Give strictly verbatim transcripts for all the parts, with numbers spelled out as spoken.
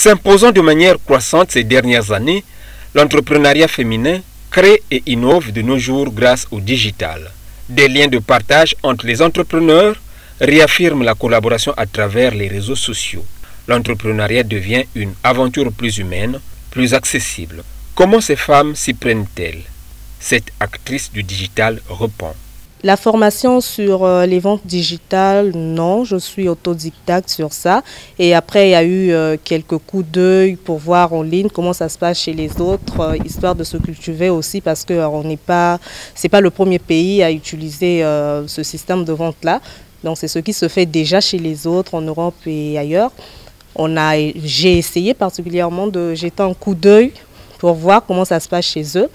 S'imposant de manière croissante ces dernières années, l'entrepreneuriat féminin crée et innove de nos jours grâce au digital. Des liens de partage entre les entrepreneurs réaffirment la collaboration à travers les réseaux sociaux. L'entrepreneuriat devient une aventure plus humaine, plus accessible. Comment ces femmes s'y prennent-elles? Cette actrice du digital répond. La formation sur euh, les ventes digitales, non, je suis autodidacte sur ça. Et après, il y a eu euh, quelques coups d'œil pour voir en ligne comment ça se passe chez les autres, euh, histoire de se cultiver aussi, parce que euh, on n'est pas, c'est pas le premier pays à utiliser euh, ce système de vente-là. Donc, c'est ce qui se fait déjà chez les autres en Europe et ailleurs. On a, j'ai essayé particulièrement de jeter un coup d'œil pour voir comment ça se passe chez eux.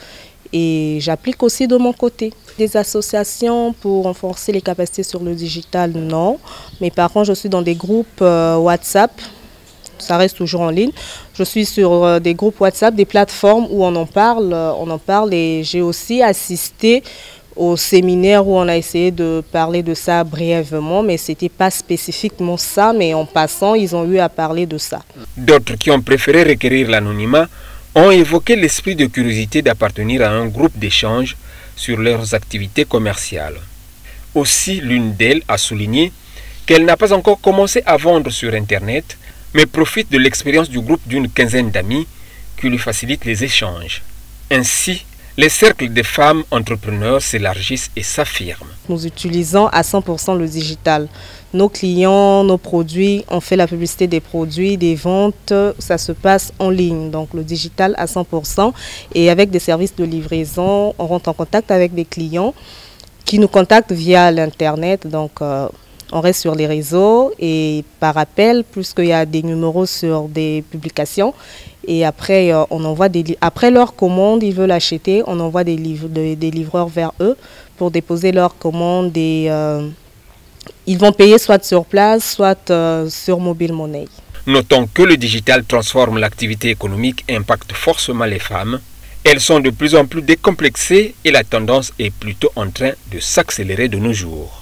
Et j'applique aussi de mon côté. Des associations pour renforcer les capacités sur le digital, non. Mais par contre, je suis dans des groupes euh, WhatsApp. Ça reste toujours en ligne. Je suis sur euh, des groupes WhatsApp, des plateformes où on en parle. Euh, on en parle et j'ai aussi assisté au séminaire où on a essayé de parler de ça brièvement, mais ce n'était pas spécifiquement ça, mais en passant, ils ont eu à parler de ça. D'autres qui ont préféré requérir l'anonymat ont évoqué l'esprit de curiosité d'appartenir à un groupe d'échange sur leurs activités commerciales. Aussi, l'une d'elles a souligné qu'elle n'a pas encore commencé à vendre sur Internet, mais profite de l'expérience du groupe d'une quinzaine d'amis qui lui facilite les échanges. Ainsi, les cercles des femmes entrepreneurs s'élargissent et s'affirment. Nous utilisons à cent pour cent le digital. Nos clients, nos produits, on fait la publicité des produits, des ventes, ça se passe en ligne. Donc le digital à cent pour cent. Et avec des services de livraison, on rentre en contact avec des clients qui nous contactent via l'Internet. Donc euh, on reste sur les réseaux et par appel, puisqu'il y a des numéros sur des publications. Et après, euh, on envoie des après leur commande, ils veulent acheter, on envoie des, livres, de, des livreurs vers eux pour déposer leur commande. Et, euh, ils vont payer soit sur place, soit euh, sur mobile money. Notons que le digital transforme l'activité économique et impacte forcément les femmes. Elles sont de plus en plus décomplexées et la tendance est plutôt en train de s'accélérer de nos jours.